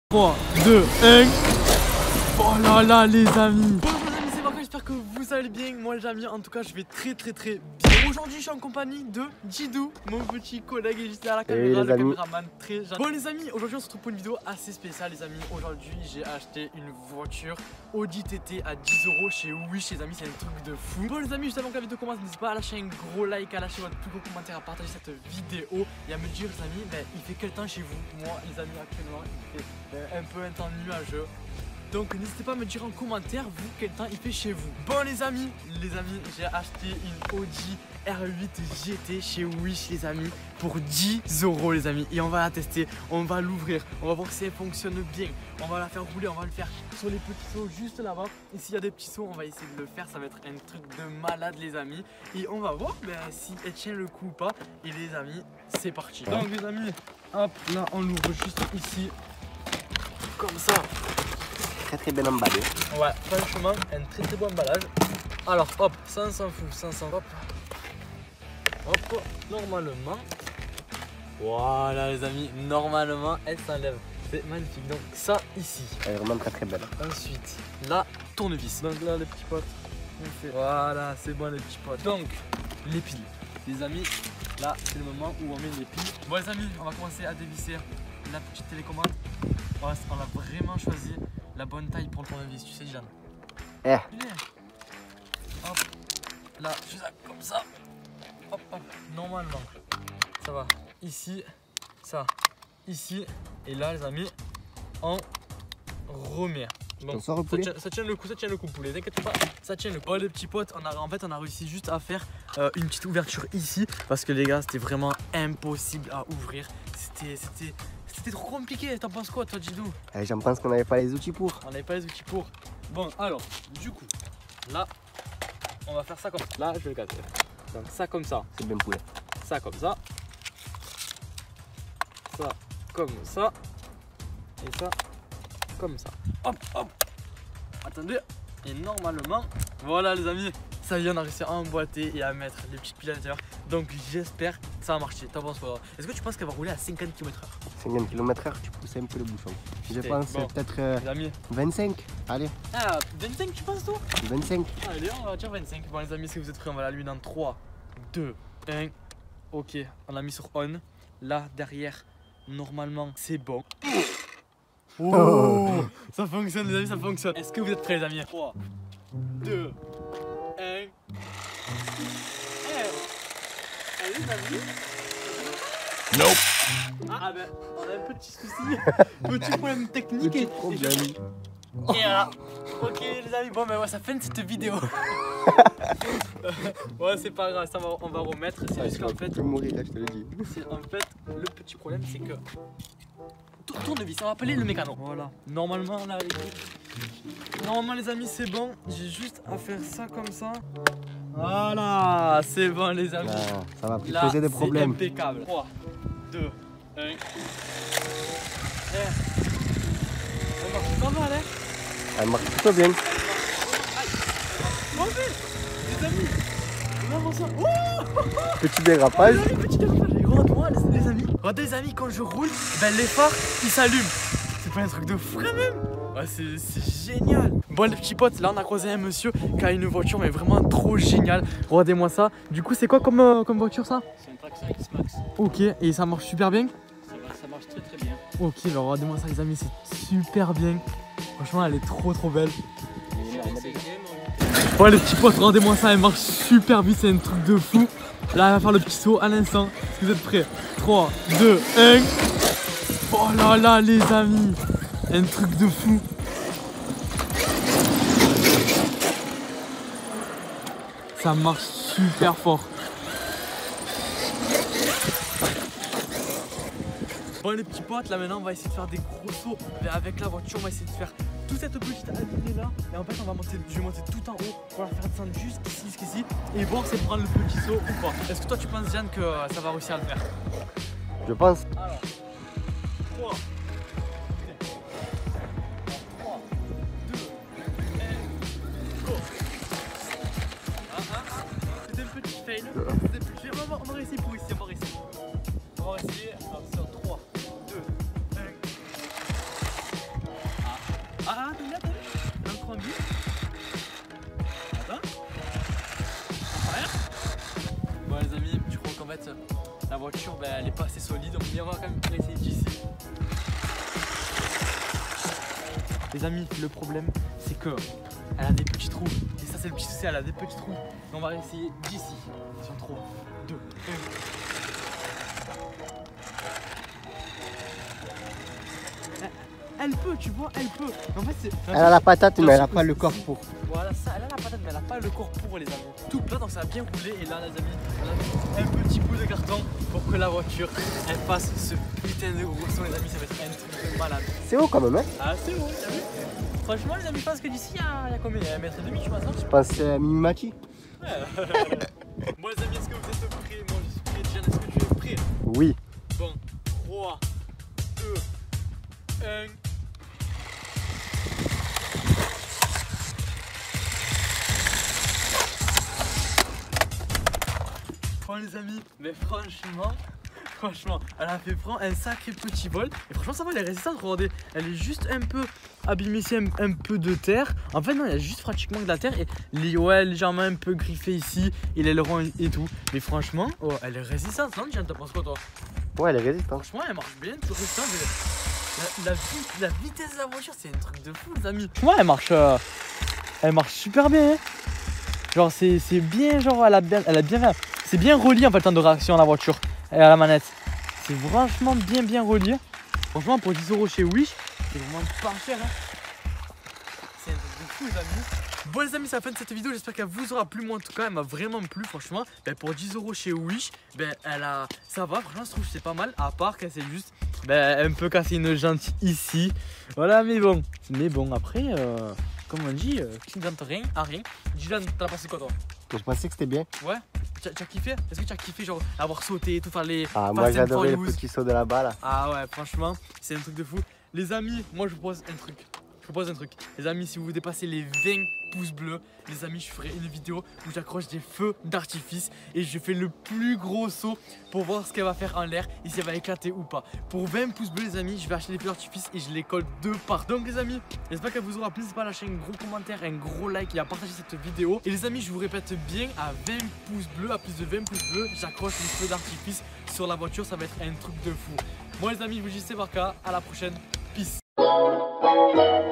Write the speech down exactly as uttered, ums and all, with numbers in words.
trois, deux, un. Oh là là les amis. Bonjour les amis, c'est Marco, j'espère que vous allez bien. Moi les amis, en tout cas je vais très très très bien. Aujourd'hui je suis en compagnie de Jidou, mon petit collègue est juste derrière la caméra, le caméraman très gentil. Bon les amis, aujourd'hui on se retrouve pour une vidéo assez spéciale les amis. Aujourd'hui j'ai acheté une voiture Audi T T à dix euros chez Wish les amis, c'est un truc de fou. Bon les amis, juste avant que la vidéo commence, n'hésitez pas à lâcher un gros like, à lâcher votre plus gros commentaire, à partager cette vidéo et à me dire les amis, ben, il fait quel temps chez vous? Moi les amis actuellement il fait ben, un peu un temps nuageux. Donc n'hésitez pas à me dire en commentaire vous quel temps il fait chez vous. Bon les amis, les amis, j'ai acheté une Audi R huit G T chez Wish les amis pour dix euros les amis. Et on va la tester, on va l'ouvrir, on va voir si elle fonctionne bien. On va la faire rouler, on va le faire sur les petits sauts juste là-bas. Et s'il y a des petits sauts, on va essayer de le faire, ça va être un truc de malade les amis. Et on va voir ben, si elle tient le coup ou pas. Et les amis, c'est parti. Donc les amis, hop, là on l'ouvre juste ici, comme ça. Très très bel emballé. Ouais, franchement, un très très bon emballage. Alors hop, ça on s'en fout, ça on s'en hop. Hop, normalement. Voilà les amis, normalement elle s'enlève. C'est magnifique. Donc ça ici. Elle est vraiment très très belle. Ensuite, la tournevis. Donc là les petits potes, on fait. Voilà, c'est bon les petits potes. Donc, les piles. Les amis, là c'est le moment où on met les piles. Bon les amis, on va commencer à dévisser la petite télécommande. On a vraiment choisi la bonne taille pour le tournevis, tu sais Jeanne. Eh. Hop, là, je fais ça comme ça. Hop, hop, normalement, ça va. Ici, ça, ici, et là les amis, on remet. Bon, ça, tient, ça tient le coup, ça tient le coup poulet, t'inquiète pas, ça tient le coup. Oh les petits potes, on a, en fait on a réussi juste à faire euh, une petite ouverture ici. Parce que les gars, c'était vraiment impossible à ouvrir. C'était, c'était... C'était trop compliqué, t'en penses quoi toi Jidou? eh, J'en pense qu'on n'avait pas les outils pour. On n'avait pas les outils pour. Bon alors, du coup, là, on va faire ça comme ça. Là, je vais le casser. Donc ça comme ça. C'est bien poulet. Ça comme ça. Ça comme ça. Et ça comme ça. Hop, hop. Attendez. Et normalement, voilà les amis. Ça y est, on a réussi à emboîter et à mettre les petites piles à l'intérieur. Donc j'espère que ça va marcher. T'en penses quoi? Est-ce que tu penses qu'elle va rouler à cinquante kilomètres heure? cinquante kilomètres heure, tu pousses un peu le bouchon. Je pense bon, peut-être euh, vingt-cinq. Allez. Ah, vingt-cinq tu penses toi? vingt-cinq. Allez, on va dire vingt-cinq. Bon les amis, si vous êtes prêts, on va l'allumer dans trois, deux, un. Ok, on l'a mis sur on. Là, derrière, normalement, c'est bon. Oh, oh, ça fonctionne les amis, ça fonctionne. Est-ce que vous êtes prêts les amis? trois, deux, un. Allez les amis. Nope. Ah ben, on a un petit souci, petit problème technique. Petit problème. Et, et là, ok les amis, bon ben ouais, ça fin de cette vidéo. Ouais c'est pas grave, ça va, on va remettre. C'est juste qu'en fait, mourir, je te le dis. En fait, le petit problème c'est que tournevis, on va appeler le mécano. Voilà, normalement on a les Normalement les amis c'est bon, j'ai juste à faire ça comme ça. Voilà, c'est bon les amis. Ah, ça va plus là, poser des problèmes. Impeccable. trois, deux, un. Eh. Elle marche pas mal hein. Elle marche plutôt bien. Oh, les amis, on avance ça. Oh petit dérapage. Oh, petit dérapage. Regarde-moi les amis. Regardez les amis, quand je roule, ben, les phares ils s'allument. C'est pas un truc de fou quand même. Ouais, c'est génial. Bon les petits potes, là on a croisé un monsieur qui a une voiture mais vraiment trop géniale. Regardez-moi ça. Du coup c'est quoi comme, euh, comme voiture ça? C'est une Traction X-Max. Ok, et ça marche super bien? Ça, va, ça marche très très bien. Ok, alors regardez-moi ça les amis, c'est super bien. Franchement elle est trop trop belle. Bon les petits potes, regardez-moi ça, elle marche super vite, c'est un truc de fou. Là elle va faire le petit saut à l'instant. Est-ce que vous êtes prêts? trois, deux, un. Oh là là les amis, un truc de fou. Ça marche super fort. Bon les petits potes, là maintenant on va essayer de faire des gros sauts avec la voiture. On va essayer de faire toute cette petite alignée là. Et en fait on va monter, je vais monter tout en haut pour la faire descendre jusqu'ici, jusqu'ici. Et voir si elle prend le petit saut ou pas. Est-ce que toi tu penses Jeanne que ça va réussir à le faire? Je pense. Alors, trois, deux, un, go. Ah, ah, ah. C'était un petit fail. On va, on va réussir pour ici, on va réussir. On va essayer. Alors sur trois, deux, un. tranquille. Attends. Arrière. Bon les amis, je crois qu'en fait la voiture ben, elle est pas assez solide, donc on va quand même essayer d'ici. Les amis, le problème c'est que elle a des petits trous. Et ça c'est le petit souci, elle a des petits trous. Donc on va essayer d'ici. Sur trois, deux, un. Elle peut, tu vois, elle peut. En fait, c'est. Elle a la patate, mais elle a pas le corps pour. Voilà, ça, elle a la patate, mais elle a pas le corps pour, les amis. Tout plat, donc ça a bien roulé. Et là, les amis, on a mis un petit bout de carton pour que la voiture, elle fasse ce putain de gros son, les amis. Ça va être un truc de malade. C'est haut quand même, hein? Ah, c'est haut, t'as vu? Franchement, les amis, je pense que d'ici, il y, a combien? Il y a un mètre et demi, tu vois ça? Je pense que c'est Mimimati. Ouais. Bon, les amis, est-ce que vous êtes prêts? Moi, je suis prêt. Diane, est-ce que tu es prêt? Oui. Bon, trois, deux, un. Bon les amis, mais franchement, franchement, elle a fait prendre un sacré petit vol. Et franchement ça va, elle est résistante, regardez. Elle est juste un peu abîmée ici, un, un peu de terre. En fait non, il y a juste pratiquement de la terre. Et les, ouais, légèrement un peu griffée ici. Et l'aileron et tout. Mais franchement, oh, elle est résistante, non Diane, t'en penses quoi toi? Ouais, elle est résistante. Franchement elle marche bien, toujours résistante. La, la, la vitesse de la voiture c'est un truc de fou les amis. Franchement elle marche, euh, elle marche super bien hein. Genre c'est bien, genre elle a bien, elle a bien, c'est bien relié en fait le temps de réaction à la voiture et à la manette. C'est franchement bien bien relié. Franchement pour dix euros chez Wish, c'est vraiment pas cher hein. C'est un truc de fou les amis. Bon les amis, c'est la fin de cette vidéo, j'espère qu'elle vous aura plu. Moi en tout cas elle m'a vraiment plu franchement. Ben, pour dix euros chez Wish, ben, elle a... ça va, franchement je trouve que c'est pas mal. À part qu'elle s'est juste ben, un peu cassé une jante ici. Voilà mais bon, mais bon après... Euh... Comme on dit, euh, qui ne tente rien à rien. Dylan, t'as pensé quoi toi? Je pensais que c'était bien. Ouais. Tu as kiffé? Est-ce que tu as kiffé genre avoir sauté, tout faire les... Ah moi j'ai adoré le petit saut de là-bas là. Ah ouais franchement, c'est un truc de fou. Les amis, moi je vous propose un truc. Je vous propose un truc. Les amis, si vous dépassez les vingt pouces bleus, les amis, je ferai une vidéo où j'accroche des feux d'artifice et je fais le plus gros saut pour voir ce qu'elle va faire en l'air et si elle va éclater ou pas. Pour vingt pouces bleus les amis, je vais acheter des feux d'artifice et je les colle de part. Donc les amis, j'espère qu'elle vous aura plu. N'hésitez pas à lâcher un gros commentaire, un gros like et à partager cette vidéo. Et les amis, je vous répète bien, à vingt pouces bleus, à plus de vingt pouces bleus, j'accroche les feux d'artifice sur la voiture. Ça va être un truc de fou. Bon les amis, je vous dis c'est Barca, à la prochaine. Peace.